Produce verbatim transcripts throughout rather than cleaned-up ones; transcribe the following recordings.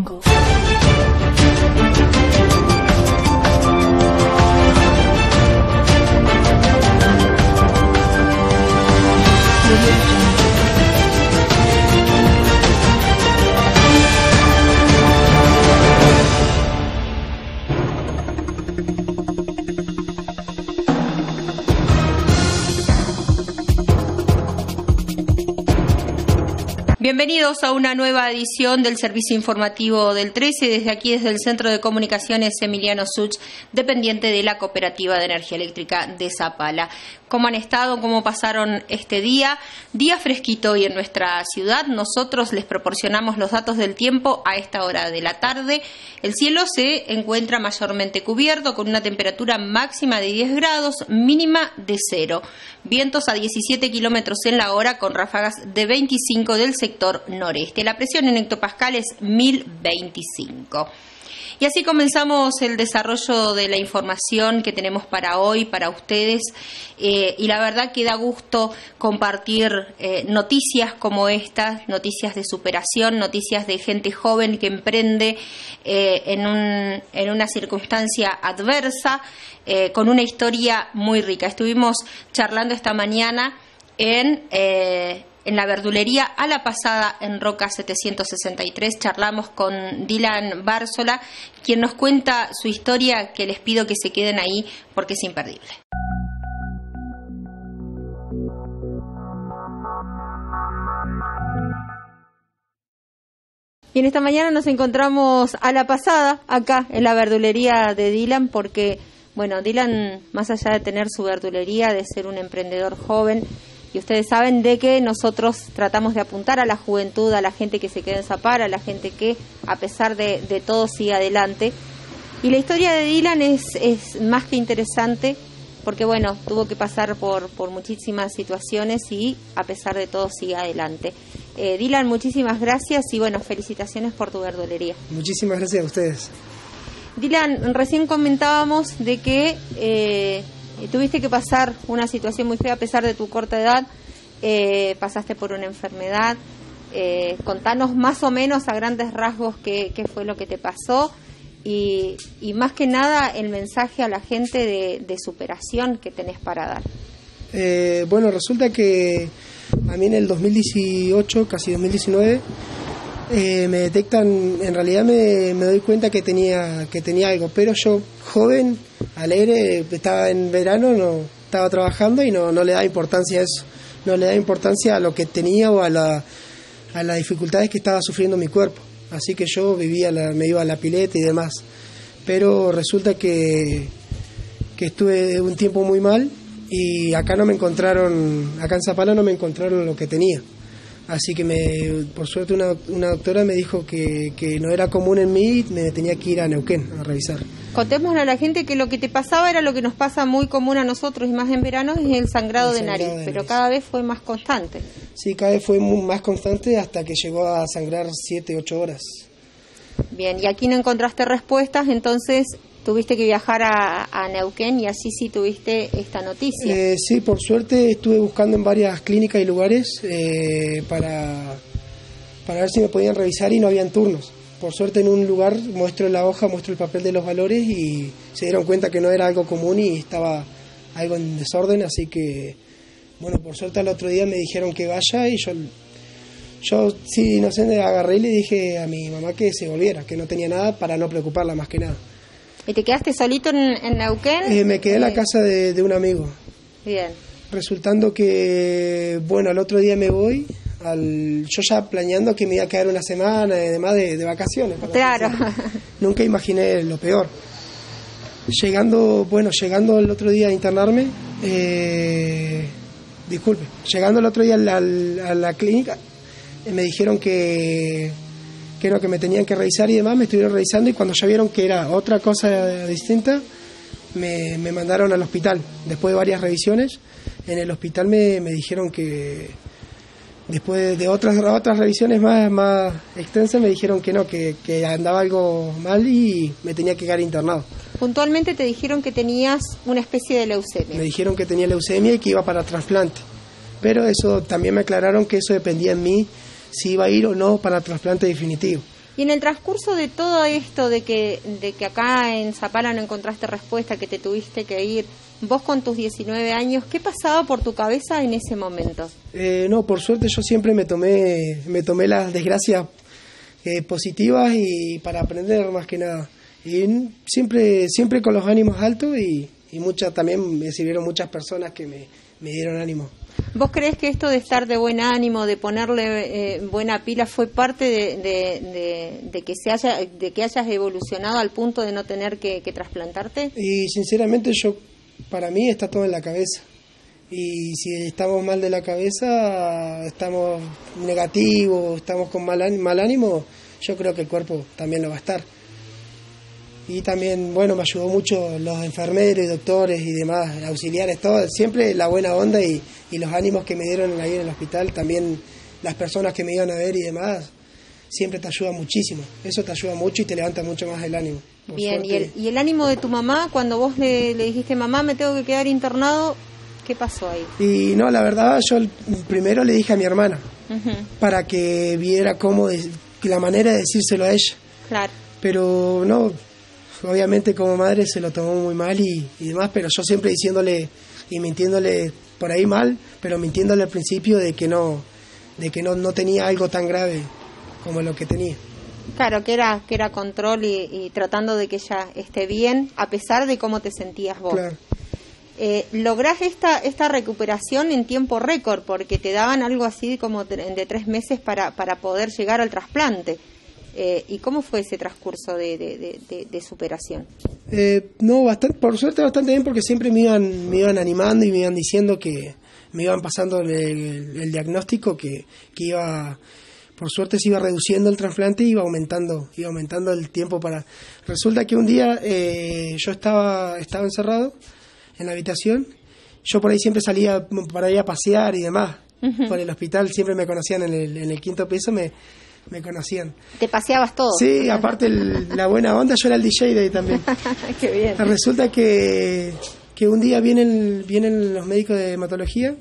Bienvenidos a una nueva edición del Servicio Informativo del trece, desde aquí, desde el Centro de Comunicaciones Emiliano Such, dependiente de la Cooperativa de Energía Eléctrica de Zapala. ¿Cómo han estado? ¿Cómo pasaron este día? Día fresquito hoy en nuestra ciudad. Nosotros les proporcionamos los datos del tiempo a esta hora de la tarde. El cielo se encuentra mayormente cubierto, con una temperatura máxima de diez grados, mínima de cero. Vientos a diecisiete kilómetros en la hora, con ráfagas de veinticinco del sector noreste. La presión en hectopascales mil veinticinco. Y así comenzamos el desarrollo de la información que tenemos para hoy, para ustedes, eh, y la verdad que da gusto compartir eh, noticias como estas, noticias de superación, noticias de gente joven que emprende eh, en, un, en una circunstancia adversa, eh, con una historia muy rica. Estuvimos charlando esta mañana en... Eh, En la verdulería A La Pasada en Roca setecientos sesenta y tres. Charlamos con Dylan Bárzola, quien nos cuenta su historia, que les pido que se queden ahí porque es imperdible. Y en esta mañana nos encontramos a la pasada, acá en la verdulería de Dylan, porque, bueno, Dylan, más allá de tener su verdulería, de ser un emprendedor joven, y ustedes saben de que nosotros tratamos de apuntar a la juventud, a la gente que se queda en Zapala, a la gente que a pesar de, de todo sigue adelante. Y la historia de Dylan es, es más que interesante porque, bueno, tuvo que pasar por, por muchísimas situaciones y a pesar de todo sigue adelante. Eh, Dylan, muchísimas gracias y, bueno, felicitaciones por tu verdulería. Muchísimas gracias a ustedes. Dylan, recién comentábamos de que... Eh, tuviste que pasar una situación muy fea a pesar de tu corta edad, eh, pasaste por una enfermedad, eh, contanos más o menos a grandes rasgos qué, qué fue lo que te pasó y, y más que nada el mensaje a la gente de, de superación que tenés para dar. Eh, bueno, resulta que a mí en el dos mil dieciocho, casi dos mil diecinueve, eh, me detectan, en realidad me, me doy cuenta que tenía, que tenía algo, pero yo, joven, alegre, estaba en verano, no estaba trabajando y no, no le da importancia a eso, no le da importancia a lo que tenía o a, la, a las dificultades que estaba sufriendo mi cuerpo. Así que yo vivía, la, me iba a la pileta y demás. Pero resulta que, que estuve un tiempo muy mal y acá no me encontraron, acá en Zapala no me encontraron lo que tenía. Así que me, por suerte una, una doctora me dijo que, que no era común en mí y me tenía que ir a Neuquén a revisar. Contémosle a la gente que lo que te pasaba era lo que nos pasa muy común a nosotros y más en verano, es el sangrado, el de, sangrado nariz, de nariz, pero cada vez fue más constante. Sí, cada vez fue muy, más constante hasta que llegó a sangrar siete, ocho horas. Bien, y aquí no encontraste respuestas, entonces tuviste que viajar a, a Neuquén y así sí tuviste esta noticia. Eh, sí, por suerte estuve buscando en varias clínicas y lugares eh, para, para ver si me podían revisar y no habían turnos. Por suerte en un lugar muestro la hoja, muestro el papel de los valores y se dieron cuenta que no era algo común y estaba algo en desorden, así que, bueno, por suerte al otro día me dijeron que vaya y yo, yo sí, inocente, agarré y le dije a mi mamá que se volviera, que no tenía nada para no preocuparla más que nada. ¿Y te quedaste solito en, en Neuquén? Eh, me quedé en la casa de, de un amigo. Bien. Resultando que, bueno, al otro día me voy, al, yo ya planeando que me iba a quedar una semana, además de, de vacaciones. Claro. Nunca imaginé lo peor. Llegando, bueno, llegando el otro día a internarme, eh, disculpe, llegando el otro día a la, a la clínica, eh, me dijeron que... que no, que me tenían que revisar y demás, me estuvieron revisando y cuando ya vieron que era otra cosa distinta, me, me mandaron al hospital. Después de varias revisiones, en el hospital me, me dijeron que, después de otras otras revisiones más, más extensas, me dijeron que no, que, que andaba algo mal y me tenía que quedar internado. Puntualmente te dijeron que tenías una especie de leucemia. Me dijeron que tenía leucemia y que iba para trasplante, pero eso también me aclararon que eso dependía en mí, si iba a ir o no para trasplante definitivo. ¿Y Y en el transcurso de todo esto, de que, de que acá en Zapala no encontraste respuesta, que te tuviste que ir, vos con tus diecinueve años, ¿qué pasaba por tu cabeza en ese momento? Eh, no, por suerte yo siempre me tomé, me tomé las desgracias eh, positivas y para aprender más que nada. Y siempre, siempre con los ánimos altos y, y muchas, también me sirvieron muchas personas que me, me dieron ánimo. ¿Vos crees que esto de estar de buen ánimo, de ponerle eh, buena pila, fue parte de, de, de, de que se haya, de que hayas evolucionado al punto de no tener que, que trasplantarte? Y sinceramente yo, para mí está todo en la cabeza. Y si estamos mal de la cabeza, estamos negativos, estamos con mal, mal ánimo, yo creo que el cuerpo también lo va a estar. Y también, bueno, me ayudó mucho los enfermeros y doctores y demás, auxiliares, todo, siempre la buena onda y, y los ánimos que me dieron ahí en el hospital, también las personas que me iban a ver y demás, siempre te ayuda muchísimo, eso te ayuda mucho y te levanta mucho más el ánimo. Bien, y el, y el ánimo de tu mamá, cuando vos le, le dijiste, mamá, me tengo que quedar internado, ¿qué pasó ahí? Y no, la verdad, yo primero le dije a mi hermana, uh-huh. para que viera cómo, de, la manera de decírselo a ella. Claro. Pero no, obviamente como madre se lo tomó muy mal y, y demás, pero yo siempre diciéndole y mintiéndole por ahí mal, pero mintiéndole al principio de que no, de que no, no tenía algo tan grave como lo que tenía. Claro, que era que era control y, y tratando de que ella esté bien, a pesar de cómo te sentías vos. Claro. Eh, lográs esta esta recuperación en tiempo récord, porque te daban algo así como de, de tres meses para, para poder llegar al trasplante. Eh, ¿Y cómo fue ese transcurso de, de, de, de, de superación? Eh, no, bastante, por suerte bastante bien, porque siempre me iban, me iban animando y me iban diciendo que me iban pasando el, el, el diagnóstico, que, que iba... Por suerte se iba reduciendo el trasplante y iba aumentando, iba aumentando el tiempo para... Resulta que un día eh, yo estaba, estaba encerrado en la habitación, yo por ahí siempre salía para ir a pasear y demás, uh-huh. por el hospital, siempre me conocían en el, en el quinto piso, me, me conocían. ¿Te paseabas todo? Sí, aparte el, la buena onda, yo era el D J de ahí también. Qué bien. Resulta que, que un día vienen, vienen los médicos de hematología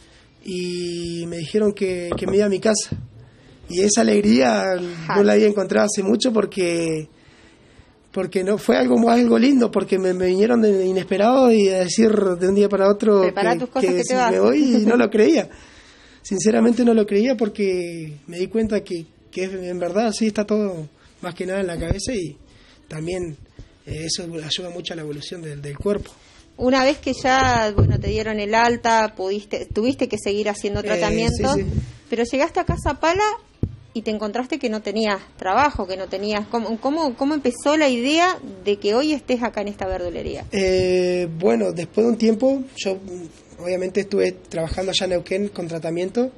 y me dijeron que, que me iba a mi casa. Y esa alegría no la había encontrado hace mucho porque porque no fue algo algo lindo, porque me, me vinieron de inesperado y a decir de un día para otro Prepará tus cosas que, que te vas. Me voy y no lo creía. Sinceramente no lo creía porque me di cuenta que, que en verdad sí está todo más que nada en la cabeza y también eh, eso ayuda mucho a la evolución del, del cuerpo. Una vez que ya bueno te dieron el alta, pudiste tuviste que seguir haciendo tratamiento, eh, sí, sí. pero llegaste acá a Zapala y te encontraste que no tenías trabajo, que no tenías... ¿Cómo, cómo, cómo empezó la idea de que hoy estés acá en esta verdulería? Eh, bueno, después de un tiempo, yo obviamente estuve trabajando allá en Neuquén con tratamiento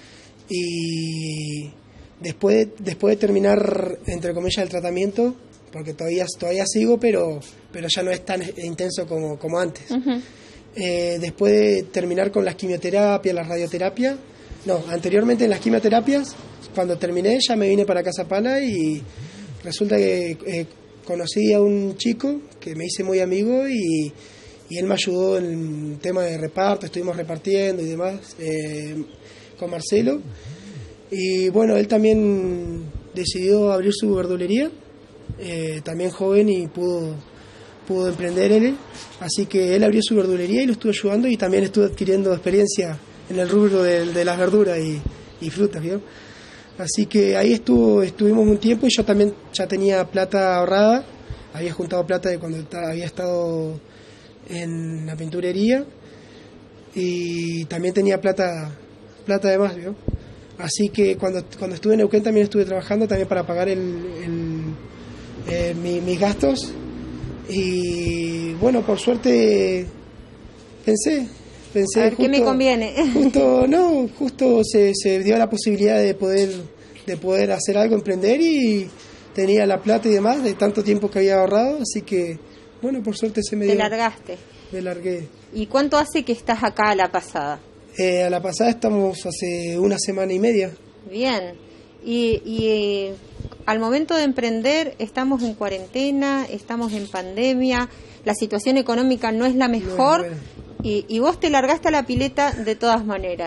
y después de, después de terminar, entre comillas, el tratamiento, porque todavía todavía sigo, pero pero ya no es tan intenso como, como antes. Uh-huh. Eh, después de terminar con las quimioterapias, la radioterapia, no, anteriormente en las quimioterapias, cuando terminé ya me vine para Casa Pala y resulta que eh, conocí a un chico que me hice muy amigo y, y él me ayudó en el tema de reparto, estuvimos repartiendo y demás eh, con Marcelo. Y bueno, él también decidió abrir su verdulería, eh, también joven y pudo, pudo emprender él. Así que él abrió su verdulería y lo estuve ayudando y también estuve adquiriendo experiencia en el rubro de, de las verduras y, y frutas, ¿vio? Así que ahí estuvo, estuvimos un tiempo y yo también ya tenía plata ahorrada, había juntado plata de cuando había estado en la pinturería y también tenía plata plata de más, ¿vio? Así que cuando cuando estuve en Neuquén también estuve trabajando también para pagar el, el, eh, mi, mis gastos y bueno, por suerte pensé Pensé, a ver, justo, ¿qué me conviene? Justo, no, justo se, se dio la posibilidad de poder de poder hacer algo, emprender y tenía la plata y demás de tanto tiempo que había ahorrado, así que, bueno, por suerte se me dio. ¿Te largaste? Me largué. ¿Y cuánto hace que estás acá a la pasada? Eh, a la pasada estamos hace una semana y media. Bien. Y, y eh, al momento de emprender estamos en cuarentena, estamos en pandemia, la situación económica no es la mejor. No es y, y vos te largaste a la pileta de todas maneras.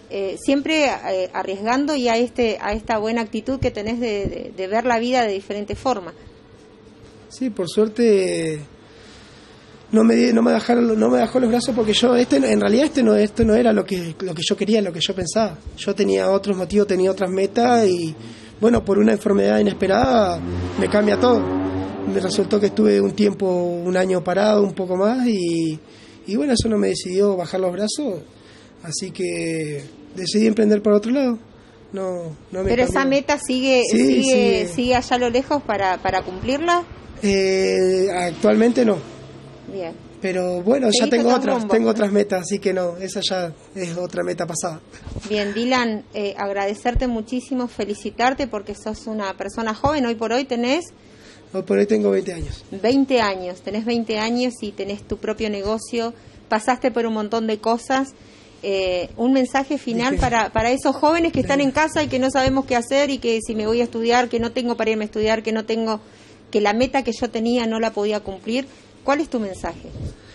eh, siempre eh, arriesgando y a, este, a esta buena actitud que tenés de, de, de ver la vida de diferente forma. Sí, por suerte no me no me dejaron no me dejó los brazos, porque yo este en realidad este no esto no era lo que lo que yo quería, lo que yo pensaba. Yo tenía otros motivos, tenía otras metas y bueno, por una enfermedad inesperada me cambia todo. Me resultó que estuve un tiempo, un año parado, un poco más y y bueno, eso no me decidió bajar los brazos, así que decidí emprender por otro lado. No, no me Pero cambió. esa meta sigue Sí, sigue sí. sigue allá a lo lejos para para cumplirla. Eh, actualmente no. Bien. Pero bueno, ya Seguiste tengo otro otras, rumbo. tengo otras metas, así que no, esa ya es otra meta pasada. Bien, Dylan, eh, agradecerte muchísimo, felicitarte porque sos una persona joven. Hoy por hoy tenés Hoy por hoy tengo veinte años. veinte años, tenés veinte años y tenés tu propio negocio, pasaste por un montón de cosas. Eh, un mensaje final Dije, para, para esos jóvenes que están dale. en casa y que no sabemos qué hacer y que si me voy a estudiar, que no tengo para irme a estudiar, que no tengo, que la meta que yo tenía no la podía cumplir. ¿Cuál es tu mensaje?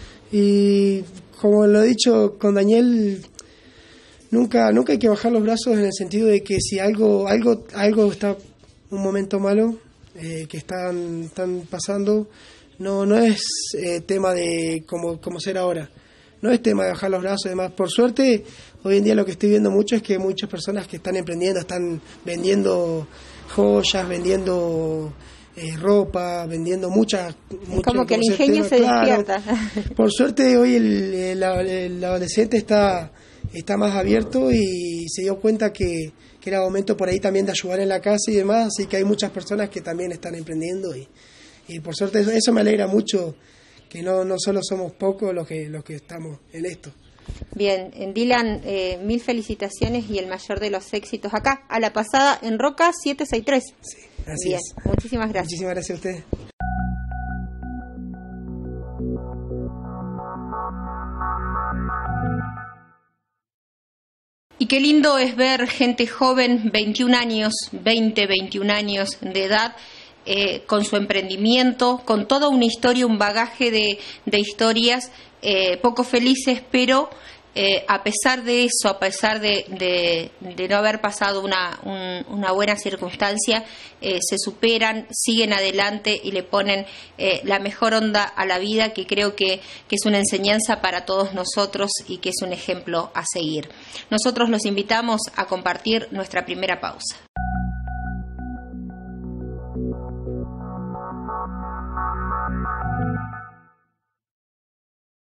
Y como lo he dicho con Daniel, nunca nunca hay que bajar los brazos, en el sentido de que si algo algo algo está un momento malo eh, que están están pasando, no no es eh, tema de como como ser ahora. No es tema de bajar los brazos y demás. Por suerte, hoy en día lo que estoy viendo mucho es que muchas personas que están emprendiendo, están vendiendo joyas, vendiendo eh, ropa, vendiendo muchas... Es como que el ingenio se despierta. Por suerte, hoy el, el, el adolescente está, está más abierto y se dio cuenta que, que era momento por ahí también de ayudar en la casa y demás, así que hay muchas personas que también están emprendiendo y, y por suerte eso, eso me alegra mucho, que no, no solo somos pocos los que, los que estamos en esto. Bien, en Dylan, eh, mil felicitaciones y el mayor de los éxitos acá, a la pasada en Roca setecientos sesenta y tres. Sí, así Bien, es. muchísimas gracias. Muchísimas gracias a ustedes. Y qué lindo es ver gente joven, veintiún años, veinte, veintiún años de edad, eh, con su emprendimiento, con toda una historia, un bagaje de, de historias eh, poco felices, pero eh, a pesar de eso, a pesar de, de, de no haber pasado una, un, una buena circunstancia, eh, se superan, siguen adelante y le ponen eh, la mejor onda a la vida, que creo que, que es una enseñanza para todos nosotros y que es un ejemplo a seguir. Nosotros los invitamos a compartir nuestra primera pausa.